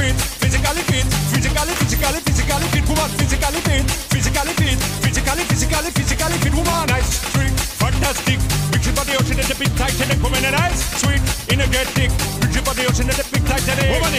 fit, physically fit, physically fit woman, physically fit, physically fit woman. Nice, sweet, fantastic. Big body ocean and the big Titanic woman and nice, sweet, energetic. Big body ocean and the big Titanic woman.